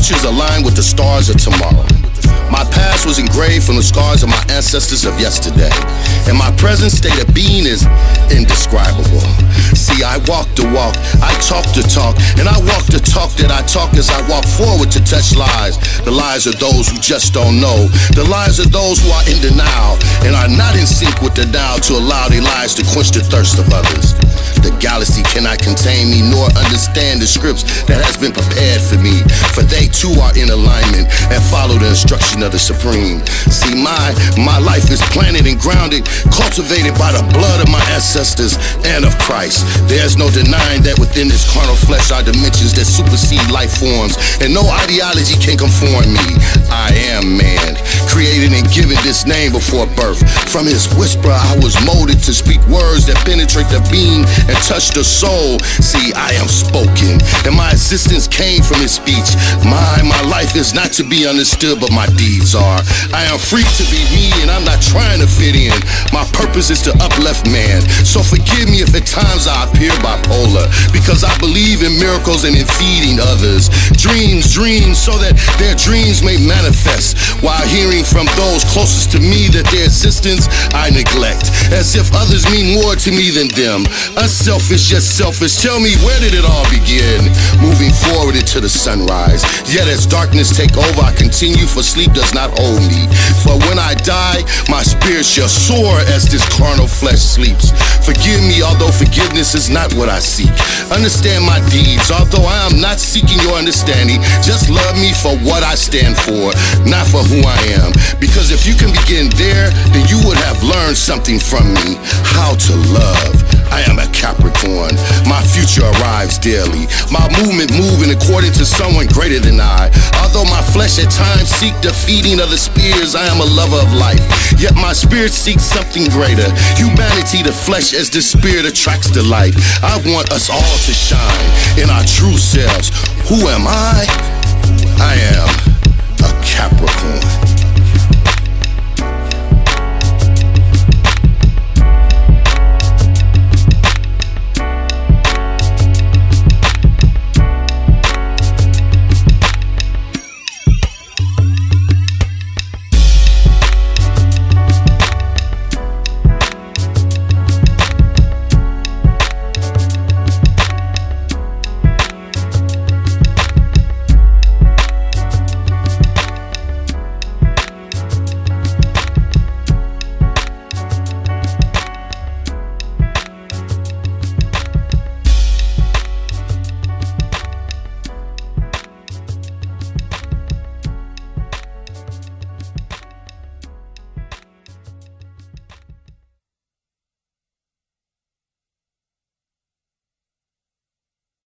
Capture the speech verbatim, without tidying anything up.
future is aligned with the stars of tomorrow. My past was engraved from the scars of my ancestors of yesterday, and my present state of being is indescribable. See, I walk the walk, I talk the talk, and I walk the talk that I talk as I walk forward to touch lies. The lies of those who just don't know. The lies of those who are in denial and are not in sync with the Tao to allow their lies to quench the thirst of others. The galaxy cannot contain me nor understand the scripts that has been prepared for me, for they too are in alignment and follow the instruction of the Supreme. See, my my life is planted and grounded, cultivated by the blood of my ancestors and of Christ. There's no denying that within this carnal flesh are dimensions that supersede life forms, and no ideology can conform me. I am man, created and given this name before birth. From his whisper I was molded to speak words that penetrate the being and touch the soul. See, I am spoken, and my existence came from his speech. My, my life is not to be understood, but my deeds are. I am free to be me, and I'm not trying to fit in. My purpose is to uplift man. So forgive me if at times I appear bipolar, because I believe in miracles and in feeding others. Dreams, dreams, so that their dreams may manifest, while hearing from those closest to me that their existence I neglect, as if others mean more to me than them. Unselfish yet selfish, tell me, where did it all begin? Moving forward into the sunrise, yet as darkness take over I continue, for sleep does not hold me. For when I die, my spirit shall soar as this carnal flesh sleeps. Forgive me, although forgiveness is not what I seek. Understand my deeds, although I am not seeking your understanding. Just love me for what I stand for, not for who I am. Because if you can begin there, then you would have learned something from me. How to love. I am a Capricorn. My future arrives daily. My movement moving according to someone greater than I. Although my flesh at times seek the feeding of the spears, I am a lover of life. Yet my spirit seeks something greater. Humanity, the flesh, as the spirit attracts the light. I want us all to shine in our true selves. Who am I?